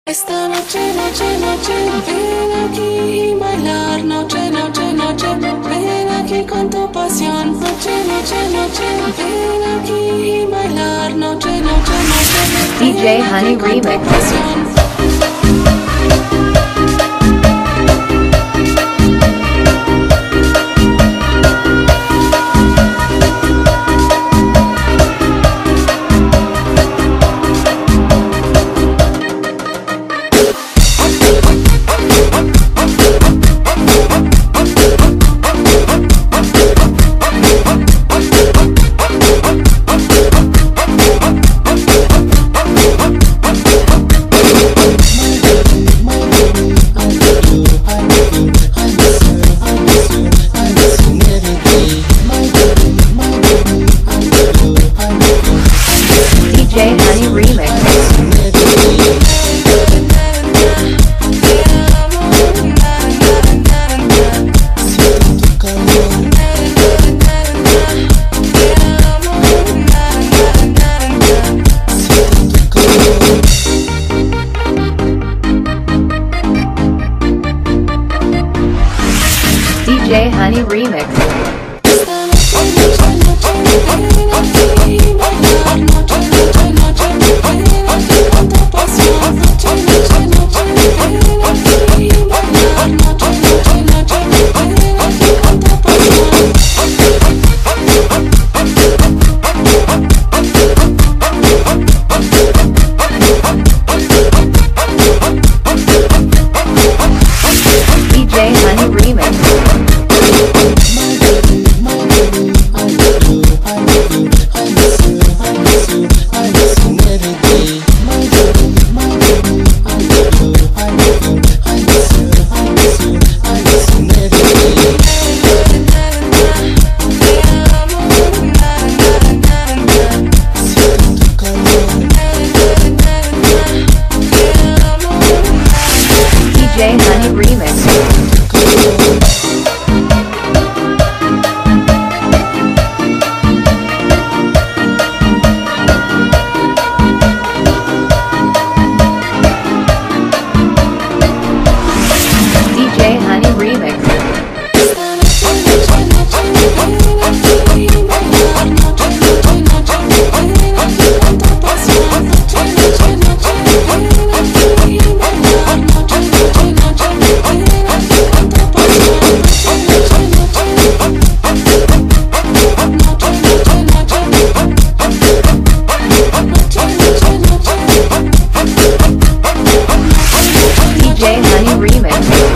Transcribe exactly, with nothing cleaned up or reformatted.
Esta noche, noche, noche, ven aquí y bailar. Noche, noche, noche, ven aquí con tu pasión. Noche, noche, noche, ven aquí y bailar. Noche, noche, noche, D J Hunny Remix. D J Hunny Remix. D J Hunny Remix.